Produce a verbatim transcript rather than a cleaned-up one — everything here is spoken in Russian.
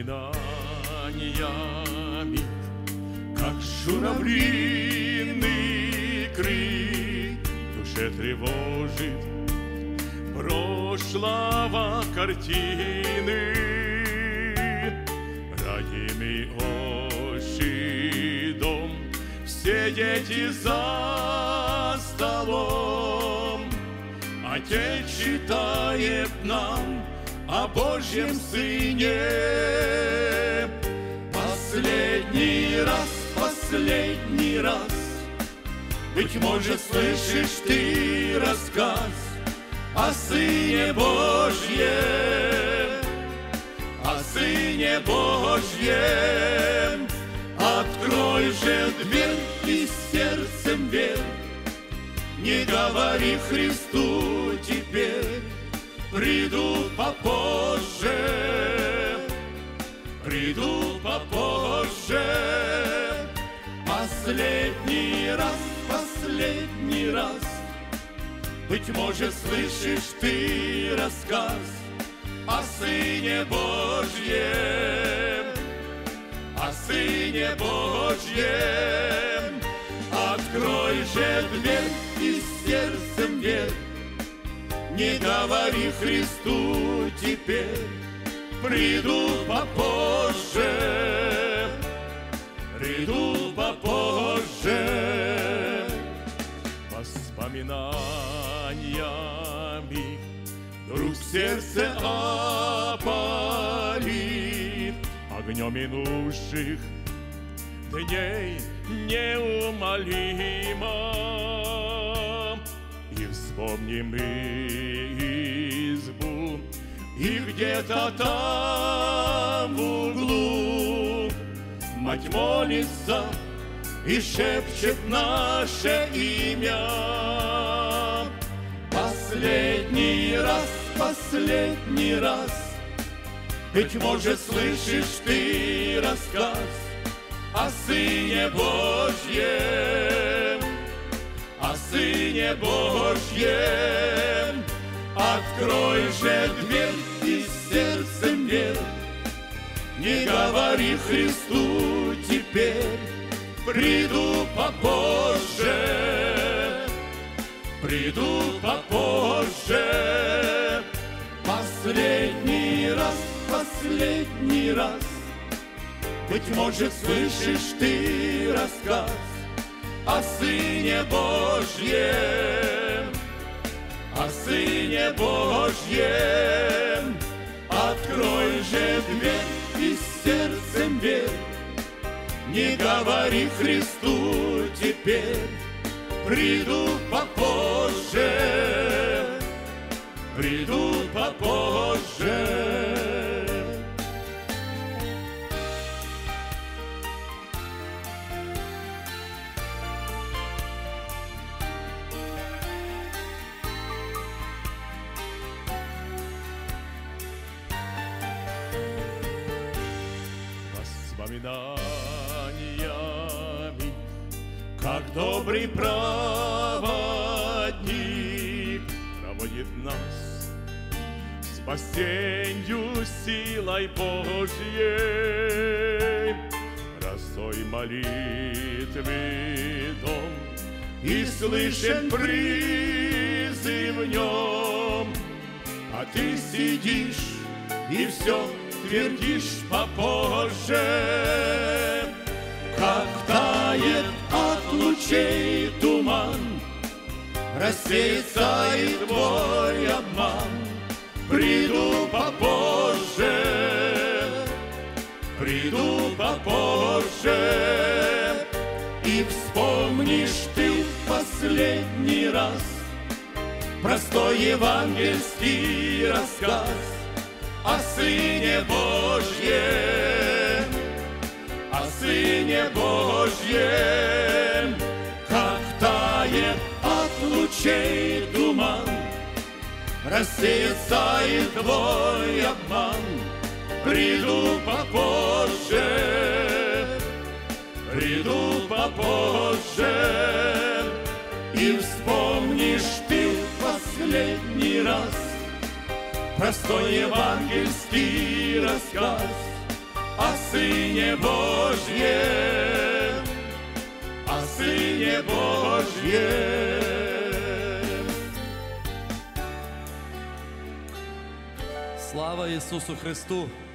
воспоминаниями, как журавлиный крик, в душе тревожит прошлого картины. Родимый отчий дом, все дети за столом. Отец читает нам о Божьем Сыне. Последний раз, последний раз, быть может, слышишь ты рассказ о Сыне Божьем, о Сыне Божьем. Открой же дверь и сердцем верь, не говори Христу теперь, приду попозже, приду попозже. Последний раз, последний раз, быть может, слышишь ты рассказ о Сыне Божьем, о Сыне Божьем. Открой же дверь и сердцем верь, не говори Христу теперь, приду попозже, приду попозже. Воспоминаниями вдруг сердце опалит, огнем минувших дней неумолимо. И вспомним мы избу, и где-то там в углу мать молится и шепчет наше имя. Последний раз, последний раз, быть может, слышишь ты рассказ о Сыне Божьем, о Сыне Божьем. Открой же дверь и сердцем верь, не говори Христу теперь, приду попозже, приду попозже. Последний раз, последний раз, быть может, слышишь ты рассказ о Сыне Божьем, о Сыне Божьем. Открой же дверь и сердцем верь, не говори Христу теперь, приду попозже, приду попозже. Воспоминаниями, как добрый проводник проводит нас спасенью силой Божьей, росой молитвы дом, и слышен призыв в нем, а ты сидишь и все твердишь попозже. Как тает от лучей туман, рассеется и твой обман. Приду попозже, приду попозже. И вспомнишь ты в последний раз простой евангельский рассказ о Сыне Божьем, о Сыне Божьем. Как тает от лучей туман, рассеется и твой обман. Приду попозже, приду попозже. И вспомнишь ты в последний раз простой евангельский рассказ Сыне Божьем, о Сыне Божьем. Слава Ісусу Христу!